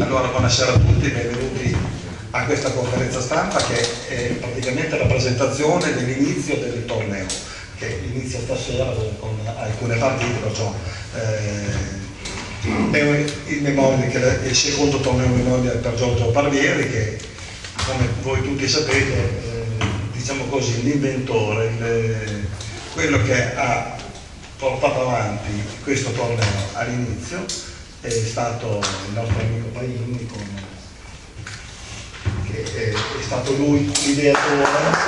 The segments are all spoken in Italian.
Allora, buonasera a tutti, benvenuti a questa conferenza stampa che è praticamente la presentazione dell'inizio del torneo, che inizia stasera con alcune partite, perciò è il secondo torneo in memoria per Giorgio Barbieri, che come voi tutti sapete, diciamo così, l'inventore, quello che ha portato avanti questo torneo all'inizio è stato il nostro amico Paini, che è stato lui l'ideatore.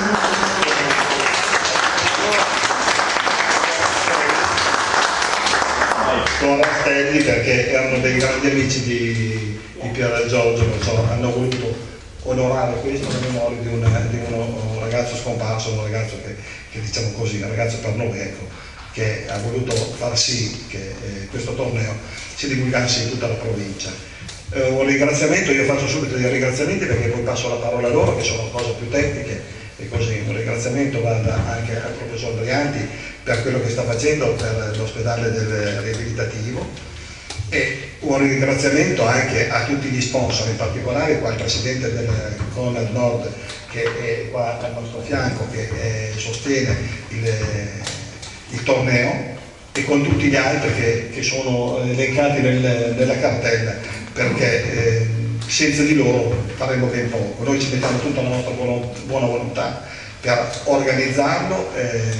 Con Rastelli, perché erano dei grandi amici di Piero e Giorgio, perciò hanno voluto onorare questo in memoria di un ragazzo scomparso, un ragazzo che diciamo così, un ragazzo per noi, ecco, che ha voluto far sì che questo torneo si divulgasse in tutta la provincia. Un ringraziamento, io faccio subito dei ringraziamenti perché poi passo la parola a loro, che sono cose più tecniche, e così un ringraziamento vada anche al professor Brianti per quello che sta facendo per l'ospedale del riabilitativo, e un ringraziamento anche a tutti gli sponsor, in particolare qua il presidente del Conad Nord, che è qua al nostro fianco, che sostiene il torneo, e con tutti gli altri che sono elencati nella cartella, perché senza di loro faremo ben poco. Noi ci mettiamo tutta la nostra buona volontà per organizzarlo,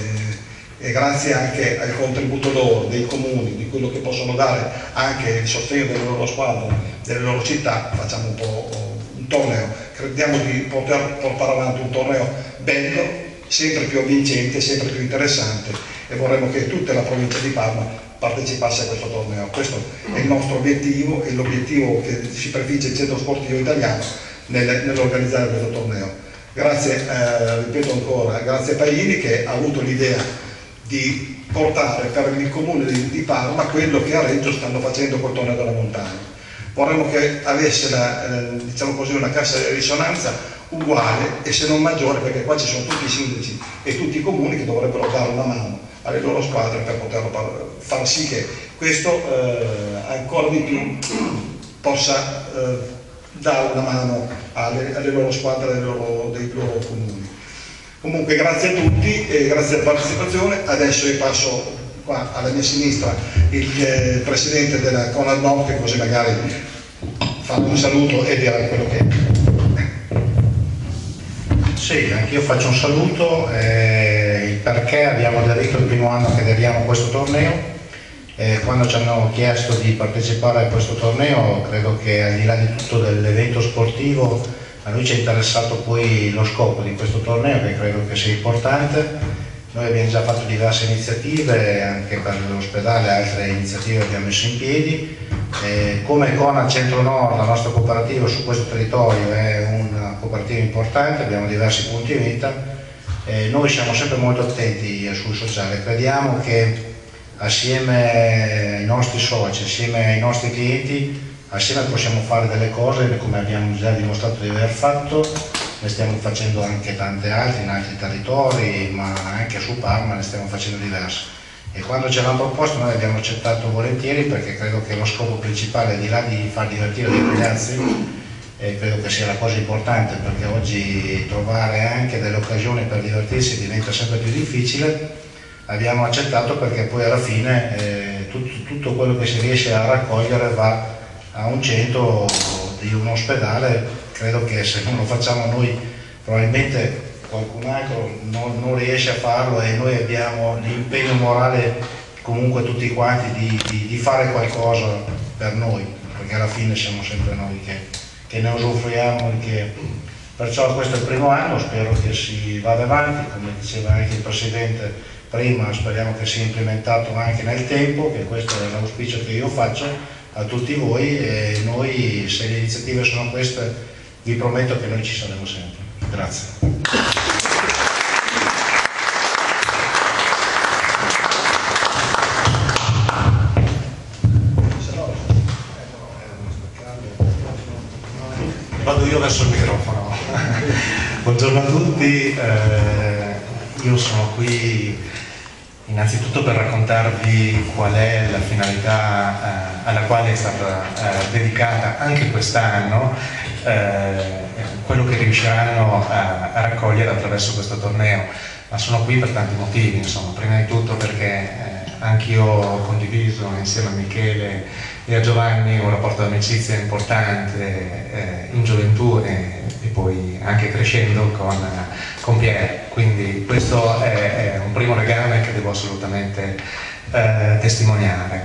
e grazie anche al contributo loro, dei comuni, di quello che possono dare anche il sostegno delle loro squadre, delle loro città, facciamo un po' un torneo. Crediamo di poter portare avanti un torneo bello, sempre più avvincente, sempre più interessante, e vorremmo che tutta la provincia di Parma partecipasse a questo torneo. Questo è il nostro obiettivo, e l'obiettivo che si prefigge il centro sportivo italiano nell'organizzare questo torneo. Grazie, ripeto ancora, grazie a Paini, che ha avuto l'idea di portare per il comune di Parma quello che a Reggio stanno facendo col torneo della montagna. Vorremmo che avesse diciamo così, una cassa di risonanza uguale, e se non maggiore, perché qua ci sono tutti i sindaci e tutti i comuni che dovrebbero dare una mano alle loro squadre per poterlo far sì che questo ancora di più possa dare una mano alle loro squadre, dei loro comuni. Comunque grazie a tutti e grazie alla partecipazione. Adesso io passo qua alla mia sinistra il presidente della Conad Nord, che così magari fa un saluto e dirà quello che è. Sì, anch'io faccio un saluto, il perché abbiamo aderito il primo anno che aderiamo a questo torneo. Quando ci hanno chiesto di partecipare a questo torneo, credo che al di là di tutto dell'evento sportivo, a noi ci è interessato poi lo scopo di questo torneo, che credo che sia importante. Noi abbiamo già fatto diverse iniziative, anche per l'ospedale, altre iniziative abbiamo messo in piedi. Come Conad Centro Nord, la nostra cooperativa su questo territorio è una cooperativa importante, abbiamo diversi punti vita. Noi siamo sempre molto attenti sul sociale, crediamo che assieme ai nostri soci, assieme ai nostri clienti, assieme possiamo fare delle cose come abbiamo già dimostrato di aver fatto. Ne stiamo facendo anche tante altre in altri territori, ma anche su Parma ne stiamo facendo diverse. E quando ce l'hanno proposto noi abbiamo accettato volentieri, perché credo che lo scopo principale, al di là di far divertire dei ragazzi, credo che sia la cosa importante, perché oggi trovare anche delle occasioni per divertirsi diventa sempre più difficile. Abbiamo accettato perché poi alla fine tutto quello che si riesce a raccogliere va a un centro di un ospedale. Credo che se non lo facciamo noi, probabilmente qualcun altro non riesce a farlo, e noi abbiamo l'impegno morale comunque tutti quanti di fare qualcosa per noi, perché alla fine siamo sempre noi che ne usufruiamo. Perciò questo è il primo anno, spero che si vada avanti, come diceva anche il Presidente prima, speriamo che sia implementato anche nel tempo, che questo è l'auspicio che io faccio a tutti voi, e noi, se le iniziative sono queste, vi prometto che noi ci saremo sempre. Grazie. Vado io verso il microfono. Buongiorno a tutti, io sono qui innanzitutto per raccontarvi qual è la finalità alla quale è stata dedicata anche quest'anno, quello che riusciranno a raccogliere attraverso questo torneo. Ma sono qui per tanti motivi, insomma. Prima di tutto perché anch'io ho condiviso insieme a Michele e a Giovanni un rapporto d'amicizia importante in gioventù e poi anche crescendo con Pierre, quindi questo è un primo legame che devo assolutamente testimoniare.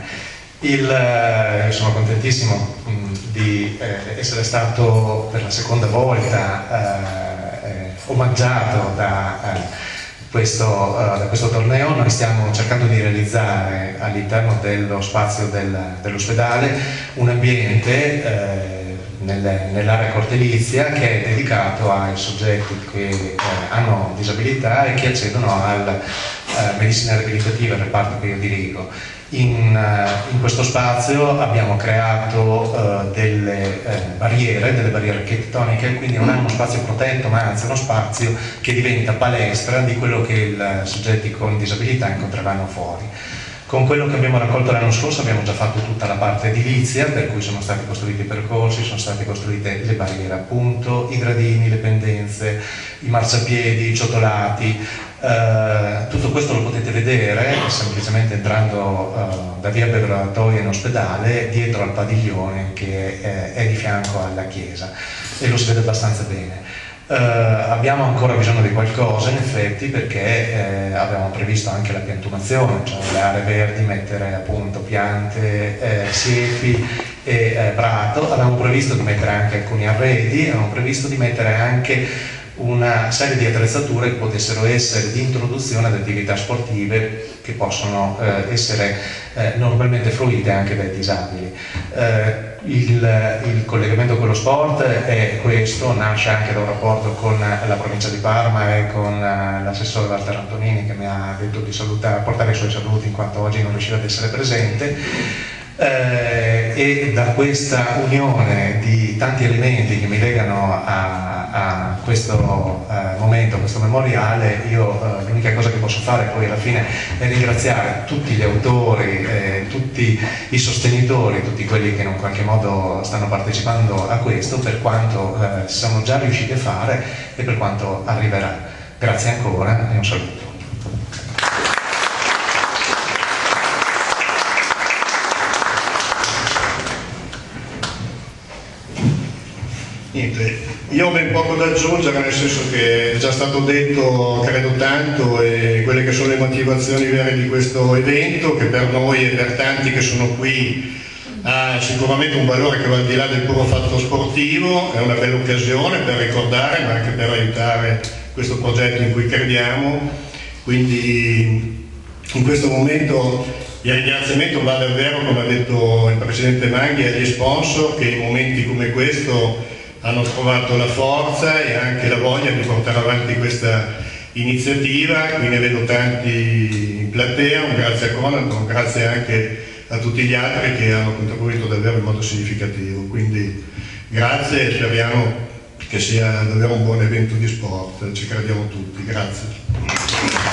Sono contentissimo di essere stato per la seconda volta omaggiato da questo torneo. Noi stiamo cercando di realizzare all'interno dello spazio dell'ospedale un ambiente nell'area cortelizia che è dedicato ai soggetti che hanno disabilità e che accedono alla medicina riabilitativa, il reparto che io dirigo. In questo spazio abbiamo creato delle barriere architettoniche, quindi non è uno spazio protetto, ma anzi uno spazio che diventa palestra di quello che i soggetti con disabilità incontreranno fuori. Con quello che abbiamo raccolto l'anno scorso abbiamo già fatto tutta la parte edilizia, per cui sono stati costruiti i percorsi, sono state costruite le barriere appunto, i gradini, le pendenze, i marciapiedi, i ciotolati. Tutto questo lo potete vedere semplicemente entrando da via Beveratoia in ospedale, dietro al padiglione che è di fianco alla chiesa, e lo si vede abbastanza bene. Abbiamo ancora bisogno di qualcosa in effetti, perché abbiamo previsto anche la piantumazione, cioè le aree verdi, mettere appunto piante, siepi e prato. Abbiamo previsto di mettere anche alcuni arredi, abbiamo previsto di mettere anche una serie di attrezzature che potessero essere di introduzione ad attività sportive che possono essere normalmente fruite anche dai disabili. Il collegamento con lo sport è questo, nasce anche da un rapporto con la provincia di Parma e con l'assessore Walter Antonini, che mi ha detto di portare i suoi saluti in quanto oggi non riusciva ad essere presente. E da questa unione di tanti elementi che mi legano a questo momento, a questo memoriale, io l'unica cosa che posso fare poi alla fine è ringraziare tutti gli autori, tutti i sostenitori, tutti quelli che in qualche modo stanno partecipando a questo, per quanto siamo già riusciti a fare e per quanto arriverà. Grazie ancora e un saluto. Niente, io ho ben poco da aggiungere, nel senso che è già stato detto credo tanto, e quelle che sono le motivazioni vere di questo evento, che per noi e per tanti che sono qui ha sicuramente un valore che va al di là del puro fatto sportivo, è una bella occasione per ricordare ma anche per aiutare questo progetto in cui crediamo. Quindi in questo momento il ringraziamento va davvero, come ha detto il Presidente Manghi, agli sponsor che in momenti come questo hanno trovato la forza e anche la voglia di portare avanti questa iniziativa. Qui ne vedo tanti in platea, un grazie a Conan, un grazie anche a tutti gli altri che hanno contribuito davvero in modo significativo. Quindi grazie e speriamo che sia davvero un buon evento di sport, ci crediamo tutti. Grazie.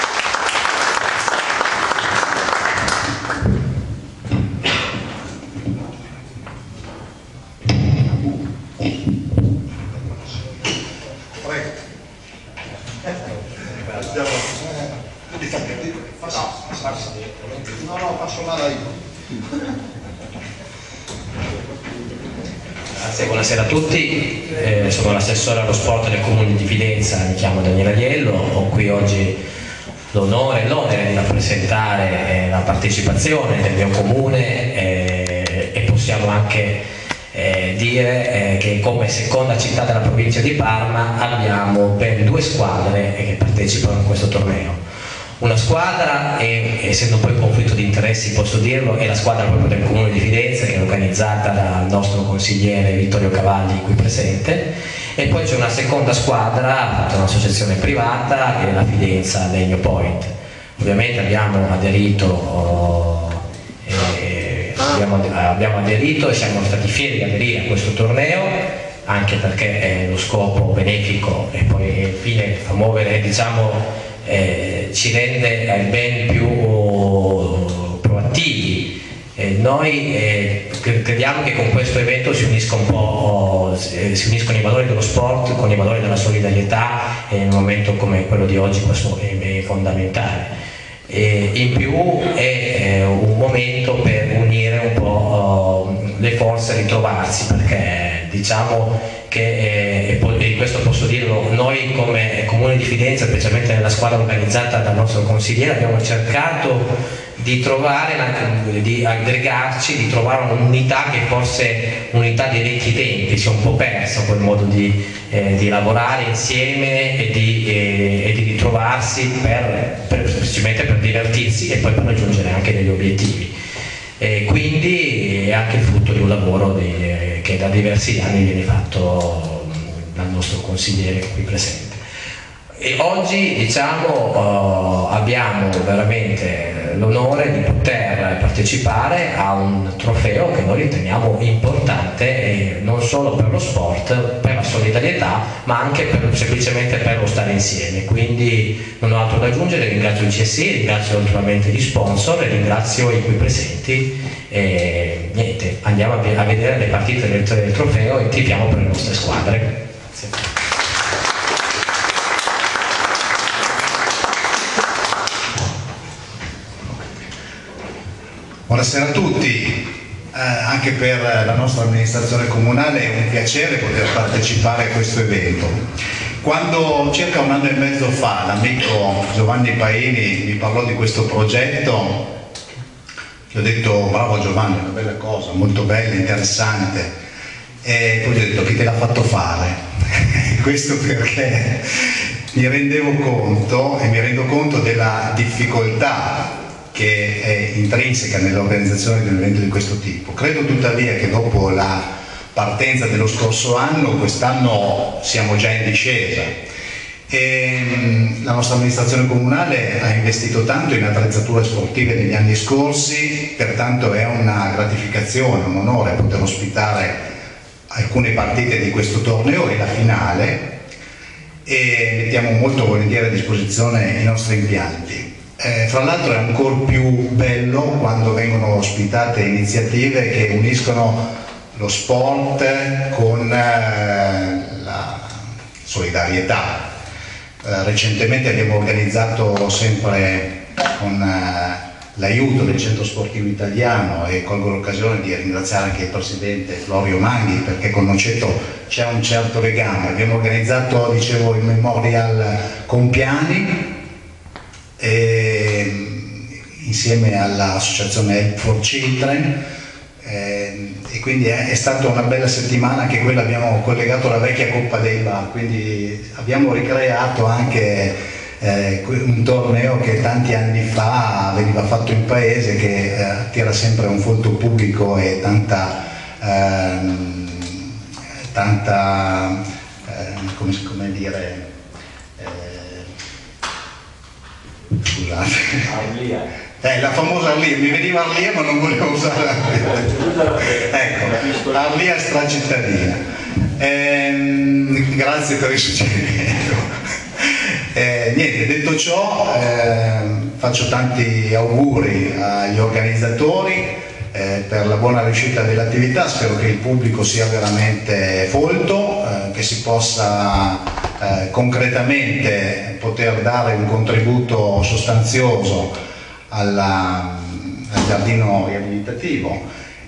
Grazie, buonasera a tutti, sono l'assessore allo sport del Comune di Fidenza, mi chiamo Daniele Agliello, ho qui oggi l'onore e l'onere di rappresentare la partecipazione del mio comune e possiamo anche dire che come seconda città della provincia di Parma abbiamo ben 2 squadre che partecipano a questo torneo. Una squadra, essendo poi un conflitto di interessi posso dirlo, è la squadra proprio del Comune di Fidenza, che è organizzata dal nostro consigliere Vittorio Cavalli qui presente, e poi c'è una seconda squadra fatta da un'associazione privata che è la Fidenza Legno Point. Ovviamente abbiamo aderito e siamo stati fieri di aderire a questo torneo, anche perché lo scopo benefico e poi il fine a muovere, diciamo, ci rende ben più proattivi. Noi crediamo che con questo evento si uniscono i valori dello sport con i valori della solidarietà, e in un momento come quello di oggi questo è fondamentale. In più è un momento per unire un po' le forze, ritrovarsi, perché diciamo che, e questo posso dirlo, noi come Comune di Fidenza, specialmente nella squadra organizzata dal nostro consigliere, abbiamo cercato di trovare, di aggregarci, di trovare un'unità che forse unità dei vecchi tempi, si è un po' persa quel modo di lavorare insieme e di ritrovarsi semplicemente per divertirsi e poi per raggiungere anche degli obiettivi. Quindi è anche il frutto di un lavoro che da diversi anni viene fatto dal nostro consigliere qui presente. E oggi diciamo abbiamo veramente l'onore di poter partecipare a un trofeo che noi riteniamo importante, non solo per lo sport, per la solidarietà, ma anche semplicemente per lo stare insieme. Quindi non ho altro da aggiungere, ringrazio il CSI, ringrazio naturalmente gli sponsor e ringrazio i qui presenti, e niente, andiamo a vedere le partite del trofeo e tifiamo per le nostre squadre. Grazie. Buonasera a tutti, anche per la nostra amministrazione comunale è un piacere poter partecipare a questo evento. Quando circa un anno e mezzo fa l'amico Giovanni Paini mi parlò di questo progetto, gli ho detto bravo Giovanni, è una bella cosa, molto bella, interessante, e poi gli ho detto chi te l'ha fatto fare? Questo perché mi rendevo conto e mi rendo conto della difficoltà che è intrinseca nell'organizzazione di un evento di questo tipo. Credo tuttavia che dopo la partenza dello scorso anno, quest'anno siamo già in discesa e la nostra amministrazione comunale ha investito tanto in attrezzature sportive negli anni scorsi, pertanto è una gratificazione, un onore poter ospitare alcune partite di questo torneo e la finale, e mettiamo molto volentieri a disposizione i nostri impianti. Fra l'altro è ancora più bello quando vengono ospitate iniziative che uniscono lo sport con la solidarietà. Recentemente abbiamo organizzato, sempre con l'aiuto del Centro Sportivo Italiano, e colgo l'occasione di ringraziare anche il Presidente Florio Manghi perché con Noceto c'è un certo legame, abbiamo organizzato, dicevo, il Memorial Compiani, insieme all'associazione Help for Children, e quindi è stata una bella settimana anche quella. Abbiamo collegato la vecchia Coppa dei Bar, quindi abbiamo ricreato anche un torneo che tanti anni fa veniva fatto in paese, che attira sempre un folto pubblico e tanta come dire, scusate, la famosa Arlia, mi veniva Arlia ma non volevo usare ecco, Arlia stracittadina. Grazie per il suggerimento. Niente, detto ciò, faccio tanti auguri agli organizzatori per la buona riuscita dell'attività. Spero che il pubblico sia veramente folto, che si possa concretamente poter dare un contributo sostanzioso al giardino riabilitativo,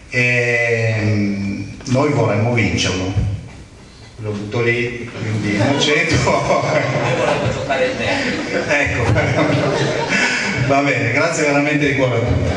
e noi vorremmo vincerlo, lo butto lì, quindi non c'entro. Ecco, va bene, grazie veramente di cuore a tutti.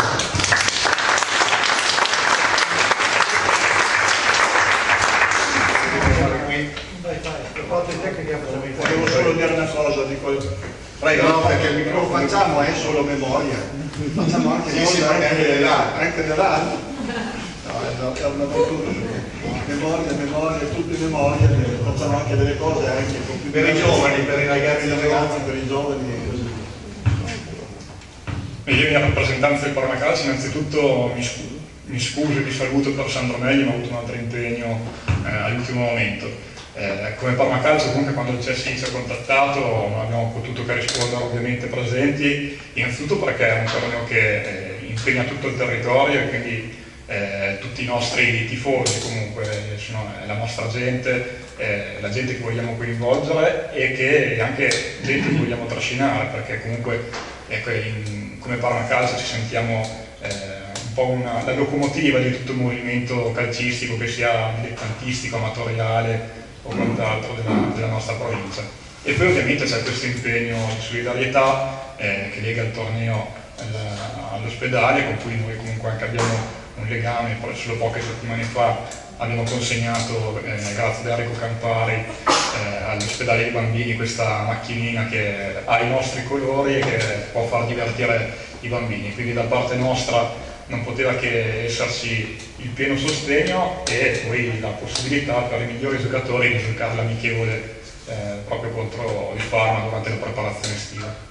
Volevo solo dire una cosa, prego, no, perché il microfono facciamo è solo memoria, facciamo anche anche nell'anno, no, è una battuta, memoria, tutte memorie, facciamo anche delle cose anche per i giovani, per i ragazzi, per i giovani e così. Io in rappresentanza del Parma Calcio innanzitutto mi scuso e vi saluto per Sandro Megli, ma ho avuto un altro impegno all'ultimo momento. Come Parma Calcio comunque quando il CSI ci ha contattato non abbiamo potuto che rispondere ovviamente presenti, innanzitutto perché è un torneo che impegna tutto il territorio e quindi tutti i nostri tifosi comunque è la nostra gente, la gente che vogliamo coinvolgere e che anche gente che vogliamo trascinare, perché comunque come Parma Calcio ci sentiamo un po' la locomotiva di tutto il movimento calcistico, che sia dilettantistico, amatoriale o quant'altro della nostra provincia. E poi ovviamente c'è questo impegno di solidarietà che lega il torneo all'ospedale, con cui noi comunque anche abbiamo un legame. Solo poche settimane fa abbiamo consegnato, grazie ad Enrico Campari, all'ospedale dei bambini questa macchinina che ha i nostri colori e che può far divertire i bambini, quindi da parte nostra non poteva che esserci il pieno sostegno e poi la possibilità per i migliori giocatori di giocare l'amichevole proprio contro il Parma durante la preparazione estiva.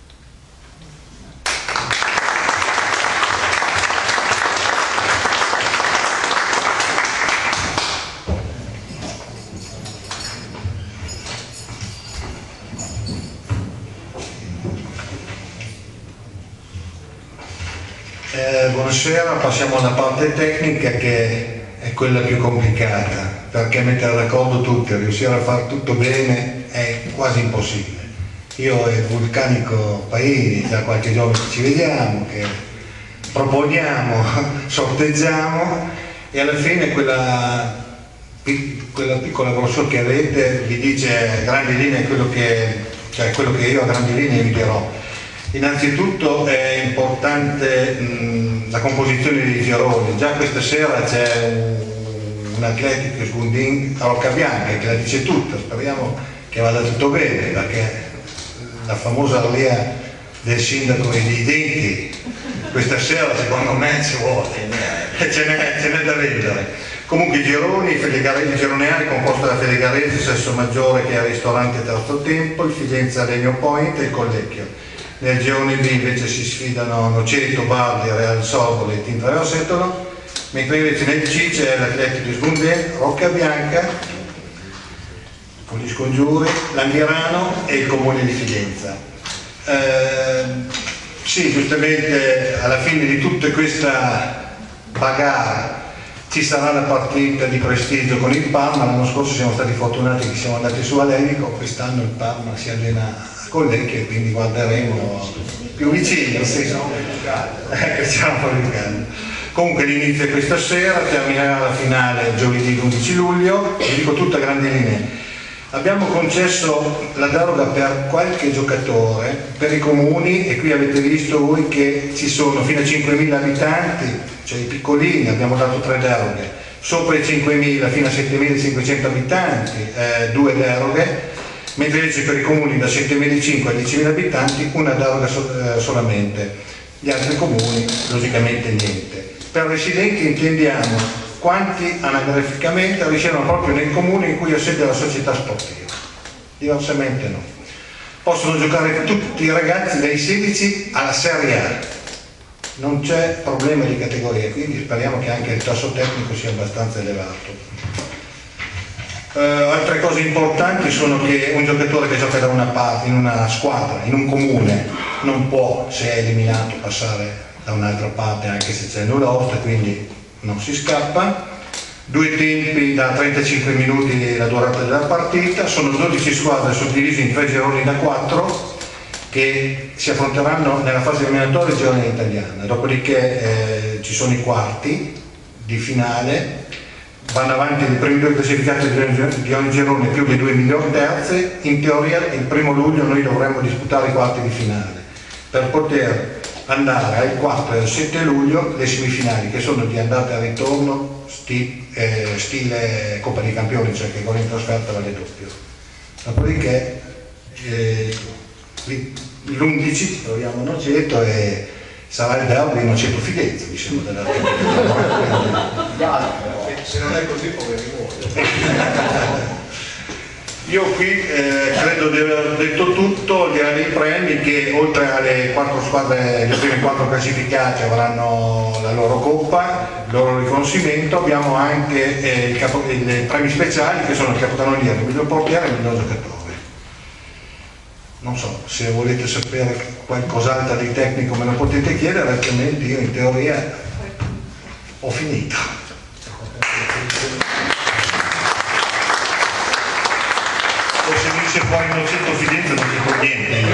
Buonasera, passiamo alla parte tecnica che è quella più complicata, perché mettere d'accordo tutti e riuscire a fare tutto bene è quasi impossibile. Io e il vulcanico Paini da qualche giorno che ci vediamo, che proponiamo, sorteggiamo e alla fine quella piccola brochure che avete vi dice a grandi linee quello che io a grandi linee vi dirò. Innanzitutto è importante la composizione dei gironi. Già questa sera c'è un Atletico Sgundin a Roccabianca che la dice tutta, speriamo che vada tutto bene, perché la famosa allia del sindaco e dei denti questa sera secondo me ci vuole e ce n'è da vendere. Comunque i gironi, i gironi A composti da Feligarese, Sesso Maggiore che è al ristorante Terzo Tempo, il Fidenza Legno Point e il Collecchio. Nel girone B invece si sfidano Noceto, Bardi, Real Sorbole e Tinta Rossetolo, mentre invece nel C c'è l'Atletico di Sgundè, Roccabianca, con gli Scongiuri, Langhirano e il Comune di Fidenza. Sì, giustamente alla fine di tutta questa bagarre ci sarà la partita di prestigio con il Parma. L'anno scorso siamo stati fortunati che siamo andati su a Lenico, quest'anno il Parma si allena a Collecchio e quindi guarderemo più vicino, stiamo più. Comunque l'inizio è questa sera, terminerà la finale giovedì 11 luglio, vi dico tutto a grandi linee. Abbiamo concesso la deroga per qualche giocatore, per i comuni, e qui avete visto voi che ci sono fino a 5.000 abitanti, cioè i piccolini, abbiamo dato 3 deroghe, sopra i 5.000 fino a 7.500 abitanti 2 deroghe, mentre invece per i comuni da 7.500 a 10.000 abitanti una deroga solamente, gli altri comuni logicamente niente. Per residenti intendiamo quanti anagraficamente risiedono proprio nel comune in cui ha sede la società sportiva, diversamente no. Possono giocare tutti i ragazzi dai 16 alla Serie A, non c'è problema di categoria, quindi speriamo che anche il tasso tecnico sia abbastanza elevato. Altre cose importanti sono che un giocatore che gioca da una parte, in una squadra, in un comune, non può, se è eliminato, passare da un'altra parte anche se c'è nulla osta, quindi non si scappa. 2 tempi da 35 minuti la durata della partita, sono 12 squadre suddivise in 3 gironi da 4 che si affronteranno nella fase eliminatoria girone italiana, dopodiché ci sono i quarti di finale, vanno avanti i primi 2 classificati di ogni girone più le 2 migliori terze. In teoria il 1° luglio noi dovremmo disputare i quarti di finale per poter andare al 4 e al 7 luglio le semifinali, che sono di andata e ritorno stile Coppa dei Campioni, cioè che con in trasferta vale doppio. Dopodiché l'11 troviamo Noceto e sarà il derby Noceto Fidenza, mi sembra della se non è così poveri muoiono. Io qui credo di aver detto tutto, al di là dei premi, che oltre alle 4 squadre, le prime 4 classificate avranno la loro coppa, il loro riconoscimento, abbiamo anche i premi speciali che sono il capocannoniere, il miglior portiere e il miglior giocatore. Non so, se volete sapere qualcos'altro di tecnico me lo potete chiedere, altrimenti io in teoria ho finito. Se venisse fuori Innocento Fidenza non dico niente io.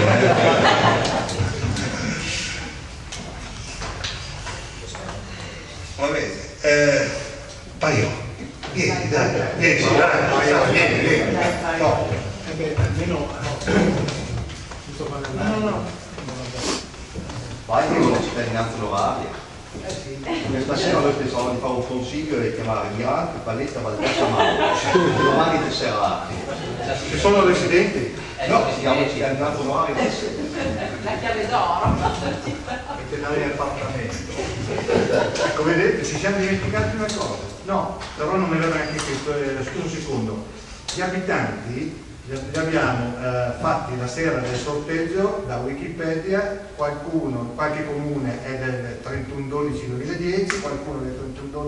Va bene, Paio, vieni, dai, vieni. No. Almeno no. Vai che non ci cittadinanza l'oraria. Stasera noi pensavamo di fare un consiglio e chiamare Mirante, Palletta, Valdezza, Mauro. Domani tesserati. Ci sono residenti? No, si chiama cittadinanza l'oraria. La chiave d'oro. Mette l'aria appartamento. Ecco, vedete, ci siamo dimenticati una cosa. No, però non me l'era neanche questo. Scusa un secondo. Gli abitanti li abbiamo fatti la sera del sorteggio da Wikipedia, qualche comune è del 31/12/2010, qualcuno del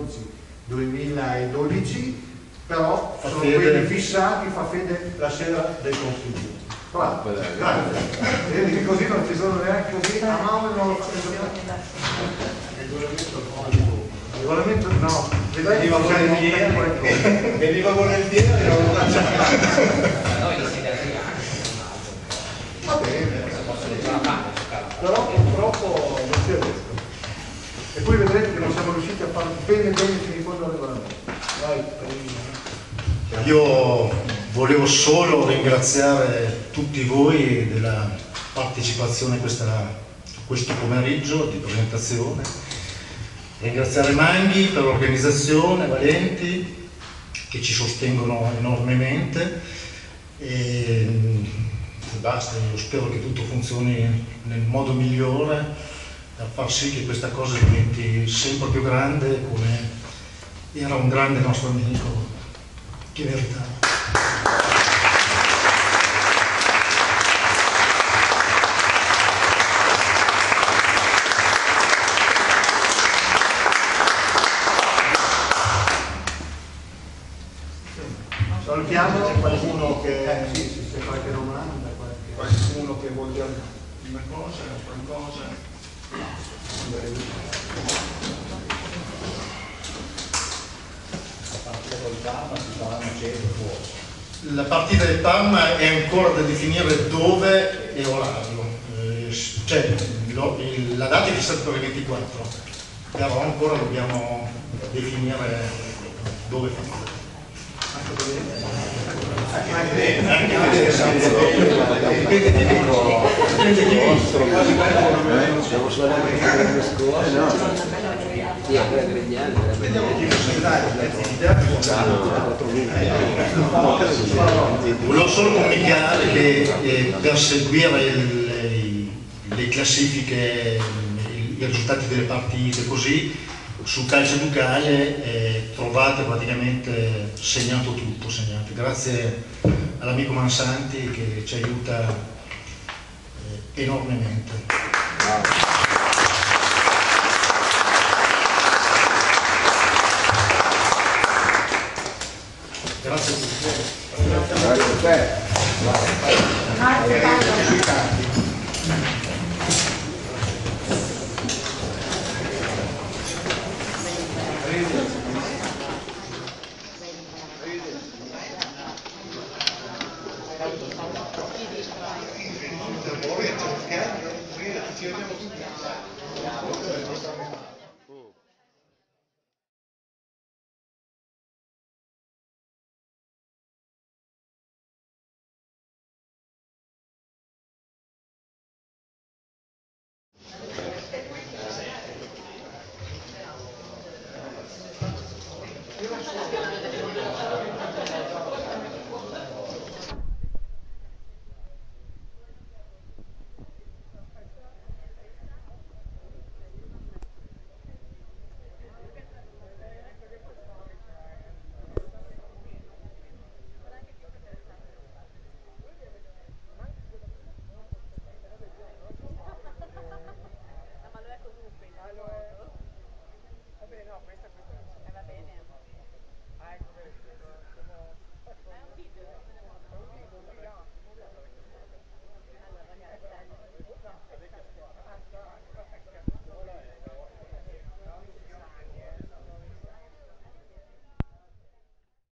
31/12/2012, però sono quelli fissati, fa fede la sera del consiglio. Bravo, grazie. Vedi che così non ci sono neanche così, a mano non lo faccio. Il regolamento no, veniva volentieri, non lo facciamo. Va bene, però purtroppo non si è detto. E poi vedrete che non siamo riusciti a fare bene fino in fondo al regolamento. Io volevo solo ringraziare tutti voi della partecipazione a questo pomeriggio di presentazione, ringraziare Manghi per l'organizzazione, Valenti che ci sostengono enormemente e basta, io spero che tutto funzioni nel modo migliore per far sì che questa cosa diventi sempre più grande come era un grande nostro amico che meritava. Salutiamo qualcuno che se qualche domanda, qualcuno che vuol dire una cosa, qualcosa. La partita del Parma è ancora da definire dove e orario, cioè la data è fissata per il 24, però ancora dobbiamo definire dove finire. Volevo solo comunicare che per seguire le classifiche, i risultati delle partite così su Calcio Ducale trovate praticamente segnato tutto, grazie all'amico Mansanti che ci aiuta enormemente. Grazie a tutti. Grazie a te. Ci vediamo tutti.